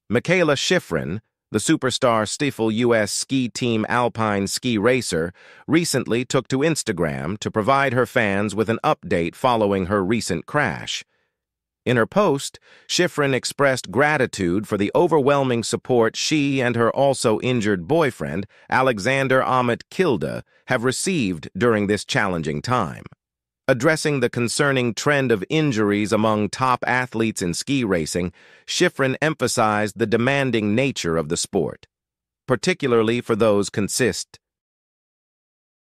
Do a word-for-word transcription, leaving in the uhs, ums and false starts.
Mikaela Shiffrin, the superstar Stiefel U S ski team alpine ski racer, recently took to Instagram to provide her fans with an update following her recent crash. In her post, Shiffrin expressed gratitude for the overwhelming support she and her also injured boyfriend, Alexander Ahmet Kilde, have received during this challenging time. Addressing the concerning trend of injuries among top athletes in ski racing, Shiffrin emphasized the demanding nature of the sport, particularly for those consist